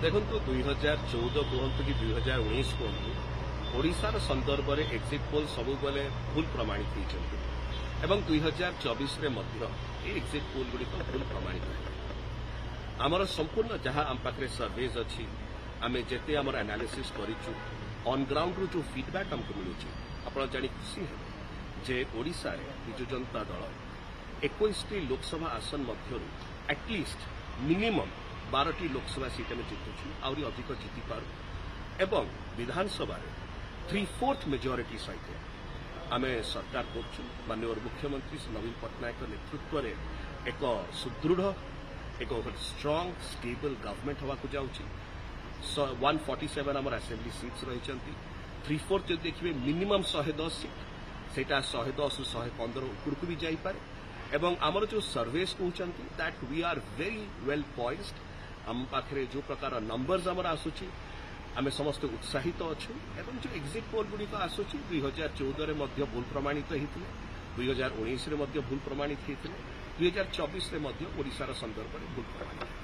देखो 2014 कहतु कि 2019 कहतु ओडिशार संदर्भ में एक्जिट पोल सब बेले भूल प्रमाणित होती एवं 2024 एक्जिट पोल गुड़िक भूल प्रमाणित है। आमर संपूर्ण जहाँ आम पाखे सर्वेज अच्छी आम जिते आम एनालिसिस करूँ ऑन ग्राउंड रू जो फीडबैक आमको मिलूँ आप जानी खुशी है जे ओडिशा रे बिजु जनता दल 21टी लोकसभा आसन मध्य एटलिस्ट मिनिमम 12टी लोकसभा सीट में जितुछु आउरी अधिक जिति पारू एवं विधानसभा 3/4 मेजोरिटी सहित आम सरकार करछु। माननीय मुख्यमंत्री श्री नवीन पट्टनायक नेतृत्व में एक सुदृढ़ एक स्ट्रांग स्टेबल गवर्नमेंट हवा को जाउछि। 147 आम असेंबली सीट्स रही 3/4 जो देखिए मिनिमम 110 सीट सेटा 110 ରୁ 115 उपरकू भी जाइपे एवं आमर जो सर्वेस कहते that we are very well poised. आम पाखे जो प्रकार नंबर्स आमर आसूची आम समस्त उत्साहित अच्छु एवं जो एक्जिट पोल गुड़िक आसूची 2014 में भूल प्रमाणित होते 2019 में भूल प्रमाणित होते 2024 में ओडिशार संदर्भ में भूल प्रमाणित।